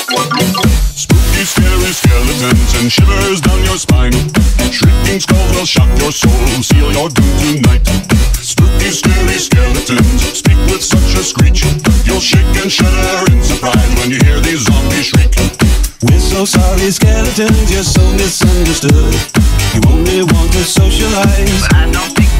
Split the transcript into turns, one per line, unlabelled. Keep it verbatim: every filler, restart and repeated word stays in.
Spooky, scary skeletons and shivers down your spine. Shrieking skulls will shock your soul, seal your doom tonight. Spooky, scary skeletons speak with such a screech. You'll shake and shudder in surprise when you hear these zombies shriek.
We're so sorry, skeletons, you're so misunderstood. You only want to socialize,
but I don't think